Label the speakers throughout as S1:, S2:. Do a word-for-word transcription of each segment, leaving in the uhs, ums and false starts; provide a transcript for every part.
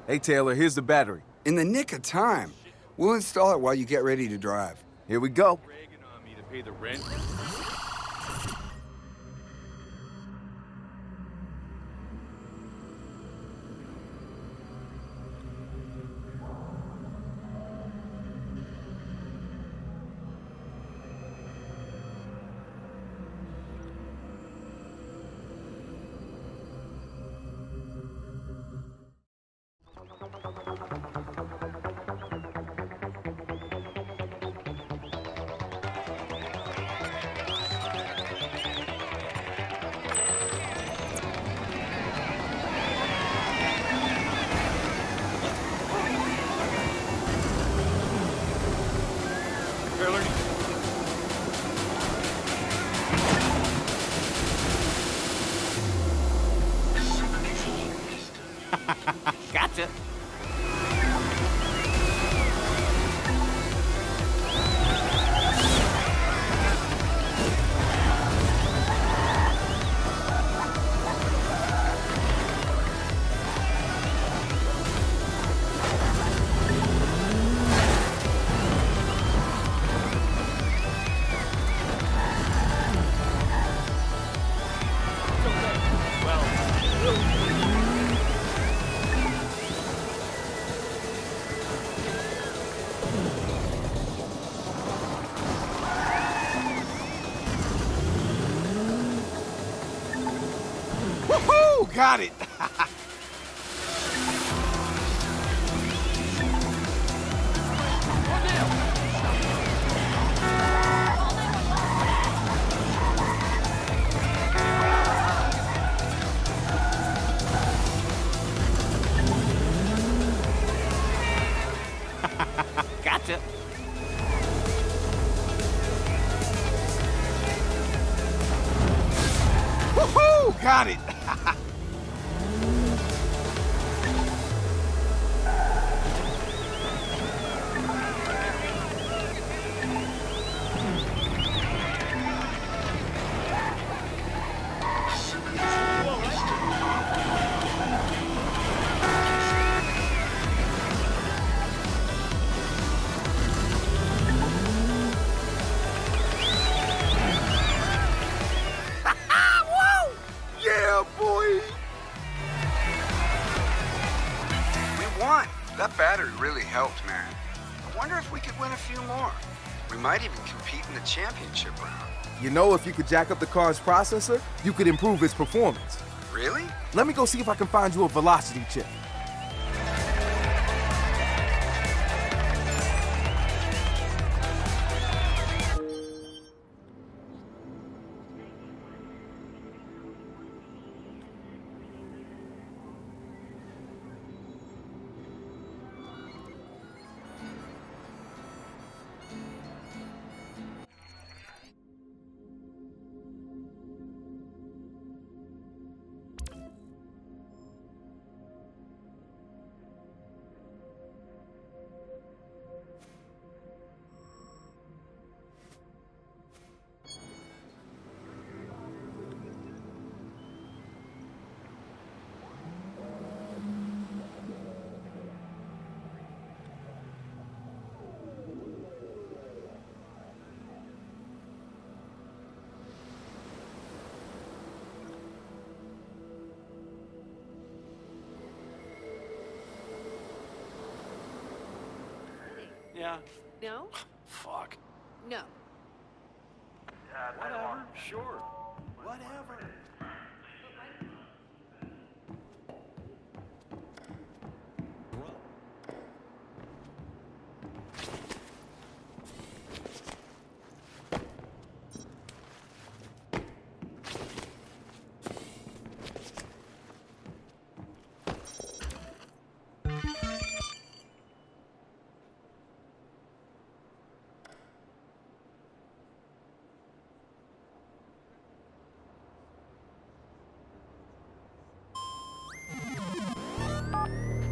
S1: Hey, Taylor, here's the battery.
S2: In the nick of time. We'll install it while you get ready to drive.
S1: Here we go.
S3: Dragging on me to pay the rent. Taylor.
S4: Gotcha.
S1: Woohoo! Got it!
S4: Gotcha.
S1: Woohoo! Got it! Yeah, boy!
S2: We won. That battery really helped, man. I wonder if we could win a few more. We might even compete in the championship round.
S1: You know, if you could jack up the car's processor, you could improve its performance.
S2: Really?
S1: Let me go see if I can find you a velocity chip.
S3: Yeah.
S5: No?
S3: Fuck.
S5: No.
S3: Whatever. Sure. Whatever.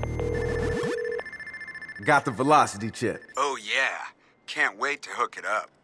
S1: Got the velocity chip.
S2: Oh, yeah. Can't wait to hook it up.